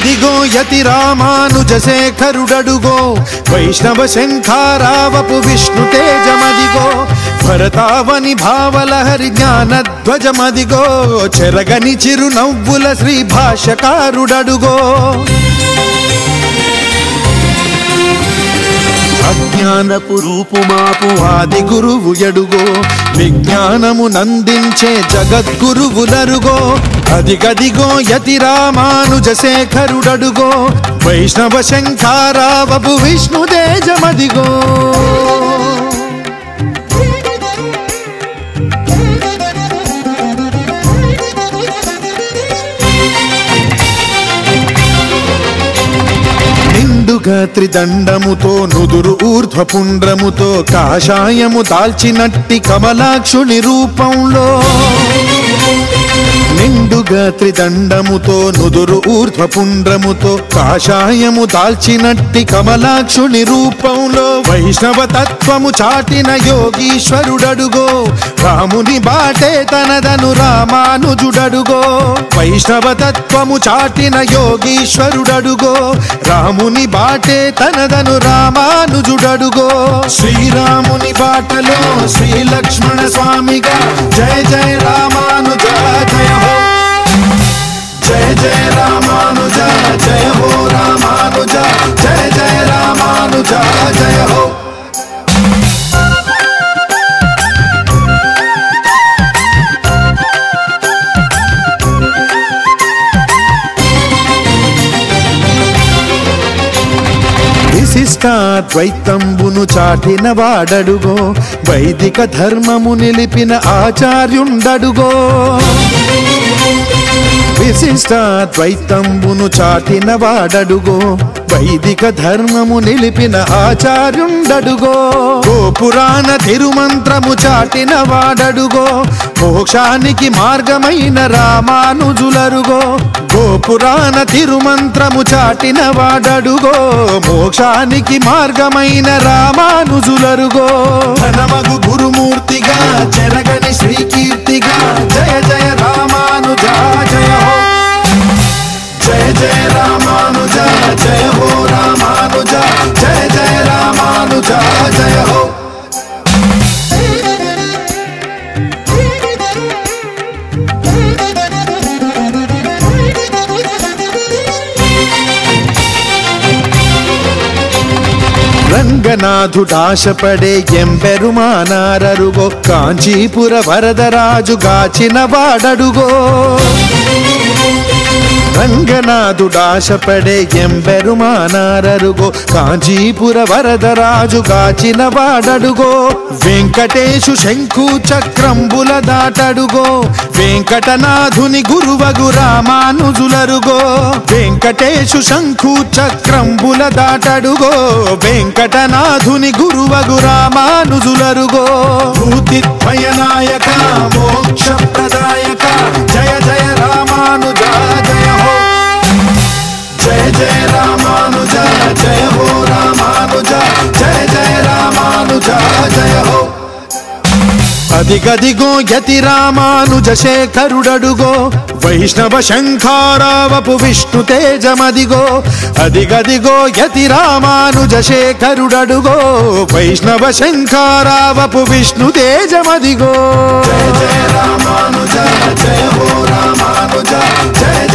అదిగదిగో యతి రామానుజ శేఖరుడడుగో వైష్ణవ శంఖారావపు విష్ణు తేజమదిగో భరతావని భావలహరి జ్ఞానధ్వజమదిగో చెరగని చిరునవ్వుల శ్రీ భాష్యకారుడడుగో అజ్ఞానపు రూపుమాపు ఆది గురువు ఎడుగో విజ్ఞానము నందించే జగద్గురువులరుగో అదిగదిగో యతి రామానుజ శేఖరుడడుగో వైష్ణవ శంఖారావపు విష్ణు తేజమదిగో త్రిదండముతో నుదురు ఊర్ధ్వపుండ్రముతో కాషాయము దాల్చినట్టి కమలాక్షుని రూపంలో నిండుగా త్రిదండముతో నుదురు ఊర్ధ్వపుండ్రముతో కాషాయము దాల్చినట్టి కమలాక్షుని రూపంలో వైష్ణవ తత్వము చాటిన యోగీశ్వరుడడుగో రాముని బాటే తనదను రామానుజుడడుగో వైష్ణవ తత్వము చాటిన యోగీశ్వరుడడుగో రాముని బాటే తనదను రామానుజుడడుగో శ్రీరాముని బాటలో శ్రీ లక్ష్మణ స్వామిగా జయ జయ రామానుజ జయ హో జయ జయ రామానుజ జయ హో రామానుజ జయ జయ రామానుజ జయ హో విశిష్టాద్వైతంబును చాటిన వాడడుగో వైదిక ధర్మము నిలిపిన ఆచార్యుండడుగో విశిష్టాద్వైతంబును చాటిన వాడడుగో వైదిక ధర్మము నిలిపిన ఆచార్యుండడుగో గోపురాణ తిరుమంత్రము చాటిన వాడడుగో మోక్షానికి మార్గమైన రామానుజులరుగో గోపురాణ తిరుమంత్రము చాటిన వాడడుగో మోక్షానికి మార్గమైన రామానుజులరుగో ధనమగు గురుమూర్తిగా చెరగని శ్రీకీర్తిగా జయ జయ రామానుజ జయ హో జయ జయ రామానుజ జయ హో రామానుజ జయ జయ రామానుజ జయ హో రంగనాథుడాశపడే ఎంబెరుమానారరుగో కాంచీపుర వరదరాజు గాచిన వాడడుగో రంగనాథుడాశపడే ఎంబెరుమానారరుగో కాంచీపుర వరదరాజు గాచిన వాడడుగో వెంకటేశు శంఖు చక్రంబుల దాటడుగో వెంకటనాథుని గురువగు రామానుజులరుగో వెంకటేశు శంఖు చక్రంబుల దాటడుగో వెంకటనాథుని గురువగు రామానుజులరుగో భూతిద్వయనాయక మోక్ష ప్రదాయక జయ జయ రామానుజ జయ హో జయ జయ రామానుజ జయ హో రామానుజ జయ జయ రామానుజ జయ హో అదిగదిగో యతి రామానుజ శేఖరుడడుగో వైష్ణవ శంఖారావపు విష్ణు తేజమదిగో అదిగదిగో యతి రామానుజ శేఖరుడడుగో వైష్ణవ శంఖారావపు విష్ణు తేజమదిగో జయ జయ రామానుజ జయ హో రామానుజ జయ